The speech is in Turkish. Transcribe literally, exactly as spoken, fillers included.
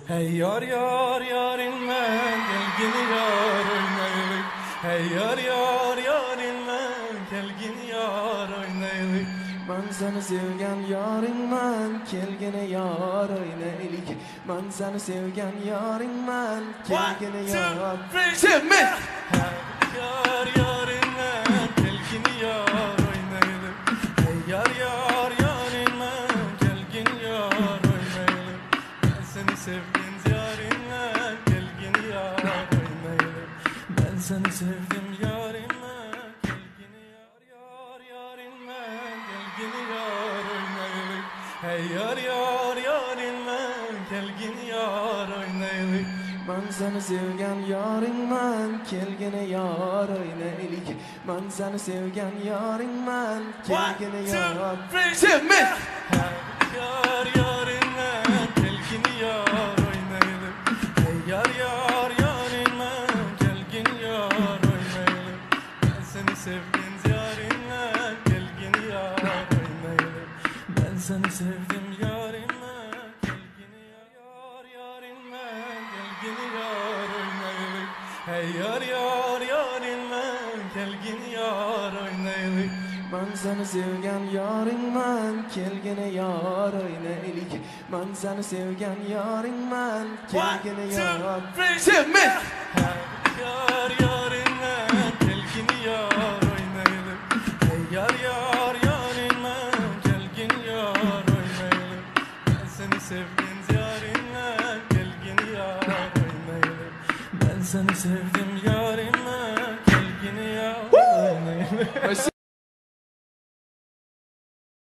Hey yar yar yarim men gelgin yar oynaylık. Hey yar yar yarim men gelgin yar oynaylık. Ben seni sevgen yarim men kelgine yar oynaylık. Ben seni sevgen yarim men kelgine yar. Sevme. Yar yarim men gelgin yar oynaylık. Hey yar yar yarim men gelgin yar oynaylık. Ben seni sevdim yarim men gelgin yar oynaylık. Ben seni sevdim yarim men gelgin yar yar yarim men gelgin yar oynaylık. Hey yar yar yarim men gelgin yar oynaylık. Ben seni sevgen yarim men kelgine yar oynaylık. Ben seni sevgen yarim men kelgine yar. Sevme. Yar yarim men gelgin yar oynaylık. Hey yar yar yarim men gelgin yar oynaylık. Ben seni sevdim yarim men gelgin yar oynaylık. Ben seni sevdim yarim men gelgin yar yarim men gelgin yar oynaylık. Hey yar yar yarim men gelgin yar oynaylık. Ben seni sevgen yarim men kelgine yar oynaylık. Ben seni sevgen yarim men kelgine yar. Sevme. Yar yarim men gelgin yar oynaylık. Hey yar yar yarim men gelgin yar oynaylık. Ben seni sevdim yarim men gelgin yar oynaylık. Ben seni sevdim